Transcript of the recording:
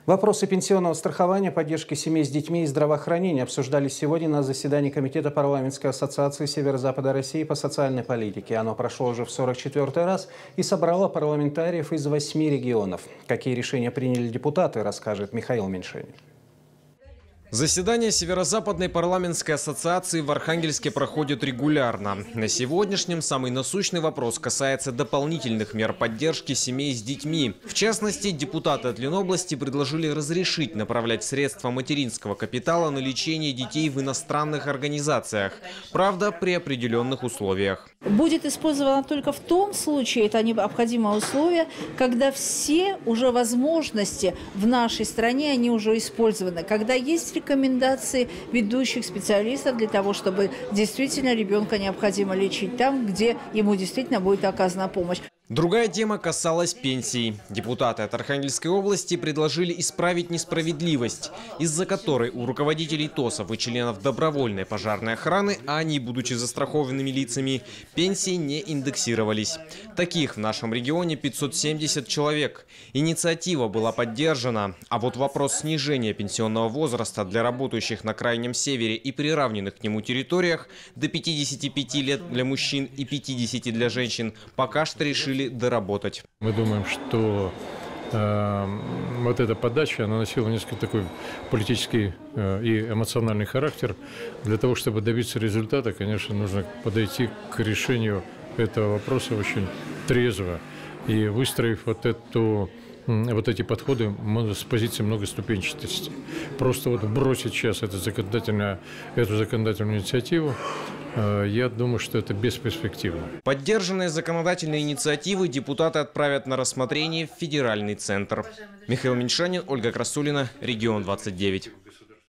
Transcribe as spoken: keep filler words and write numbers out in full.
Вопросы пенсионного страхования, поддержки семей с детьми и здравоохранения обсуждались сегодня на заседании Комитета парламентской ассоциации Северо-Запада России по социальной политике. Оно прошло уже в сорок четвёртый раз и собрало парламентариев из восьми регионов. Какие решения приняли депутаты, расскажет Михаил Меньшенин. Заседания Северо-Западной парламентской ассоциации в Архангельске проходят регулярно. На сегодняшнем самый насущный вопрос касается дополнительных мер поддержки семей с детьми. В частности, депутаты от Ленобласти предложили разрешить направлять средства материнского капитала на лечение детей в иностранных организациях. Правда, при определенных условиях. Будет использовано только в том случае, это необходимое условие, когда все уже возможности в нашей стране, они уже использованы. Когда есть рекомендации ведущих специалистов для того, чтобы действительно ребенка необходимо лечить там, где ему действительно будет оказана помощь. Другая тема касалась пенсий. Депутаты от Архангельской области предложили исправить несправедливость, из-за которой у руководителей ТОСов и членов добровольной пожарной охраны, а они, будучи застрахованными лицами, пенсии не индексировались. Таких в нашем регионе пятьсот семьдесят человек. Инициатива была поддержана, а вот вопрос снижения пенсионного возраста для работающих на Крайнем Севере и приравненных к нему территориях до пятидесяти пяти лет для мужчин и пятидесяти для женщин пока что решили доработать. Мы думаем, что э, вот эта подача, она носила несколько такой политический э, и эмоциональный характер. Для того, чтобы добиться результата, конечно, нужно подойти к решению этого вопроса очень трезво и выстроив вот эту вот эти подходы с позиции многоступенчатости. Просто вот бросить сейчас эту законодательную, эту законодательную инициативу, я думаю, что это бесперспективно. Поддержанные законодательные инициативы депутаты отправят на рассмотрение в федеральный центр. Михаил Меньшенин, Ольга Красулина, Регион двадцать девять.